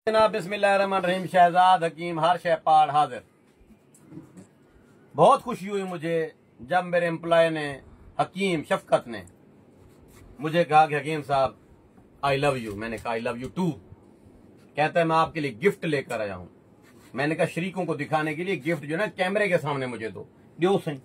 जनाब बिस्मिल्लाहिर्रहमानिर्रहीम। शहजाद हकीम हर शय पाड़ हाजिर। बहुत खुशी हुई मुझे जब मेरे एम्प्लॉय ने हकीम शफकत ने मुझे कहा कि हकीम साहब आई लव यू। मैंने कहा आई लव यू टू। कहता है मैं आपके लिए गिफ्ट लेकर आया हूं। मैंने कहा शरीकों को दिखाने के लिए गिफ्ट जो ना कैमरे के सामने मुझे दो सही।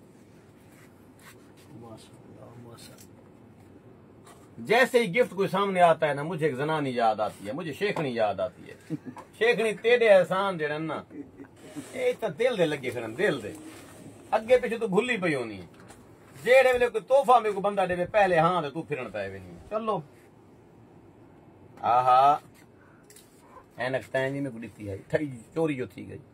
जैसे ही गिफ्ट कोई सामने आता है ना मुझे एक जनानी याद आती है, मुझे शेखनी याद आती है। शेखनी तेरे एहसान जेड़े ना तो दिल दे लगे खड़न, दिल दे अगे पिछे तो भूली पई होनी है। जेड़े वेले कोई तोहफा मेरे को बंदा देवे पहले हाँ तो तू फिरन पे नहीं। चलो आहा ऐनक तैनी में गुड़ी आई थई चोरी जो थी गई।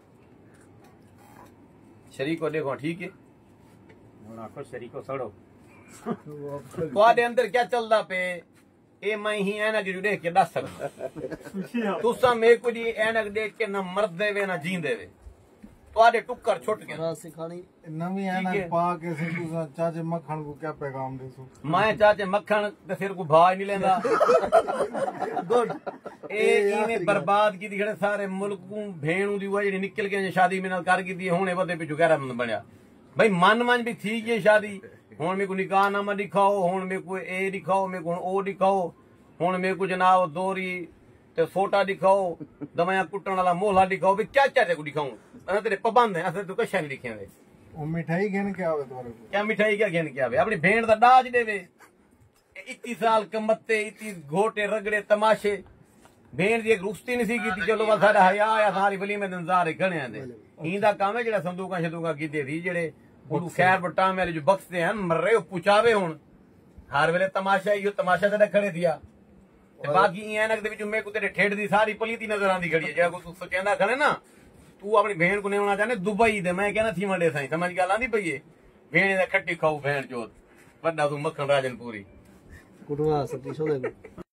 शरीक को देखो ठीक है आखो शरीक को सड़ो ਤੁਹਾਡੇ अंदर क्या चलदा पे ए मैं ही ऐनक जो देख के दस सकदा। तुसा मेरे को जी ऐनक देख के ना मर देवे ना जी देवे ਤੁਹਾਡੇ टुक्कर छुट के सिखानी नवी ऐनक पा के तुसा चाचे मक्खन को क्या पैगाम देसो। मैं चाचे मक्खन ते फिर को भाई नहीं लेंदा। गुड ए इने बर्बाद की दिखड़े सारे मुल्क को भेणू दी हुआ जेडी निकल के शादी में कर की दी हुणे बदे पिछू गहरा बनया। भाई मन भी थी गई शादी। हुण मेरे को निकाहनामा दिखाओ, हुण मेरे को ए दिखाओ, मेरे को ओ दिखाओ, हुण मेरे को जनाब दोरी ते सोटा दिखाओ, दवाया कुटन वाला मोहला दिखाओ। भी क्या क्या तेरे को दिखाऊं? अरे तेरे पाबंद है असले तो कशा नहीं लिखे। ओ मिठाई घेन के आवे तुम्हारे को? क्या मिठाई क्या घेन के आवे? अपनी भेड़ दा दाज देवे। इतनी साल कमत्ते इतनी घोटे रगड़े तमाशे भेड़ दी एक रुस्ती नहीं सी की। चलो बस साडा हया आया सारी वली में इंतजार खड़े दे इंदा काम है जेड़ा संदूका शंदूका कीते थी जेड़े उन खैर बटा मेरे जो बख्शते हैं मर्रे पुचावे हुन हर वेले तमाशा ही तमाशा तेरा खड़े दिया। बाकी ऐनक दे विच मेरे को तेरे ठेड दी सारी पलीती नजर आंदी खड़ी है। जेड़ा को तू कहंदा खड़े ना तू अपनी भेड़ को नहीं होना चाहने दुबई दे। मैं कहना थी मंडे साई समझ गल आंदी पई है। भेड़ दा खट्टी खाऊ भेड़ चोद वड्डा तू मक्खन राजनपुरी कुटवा सती सोदे।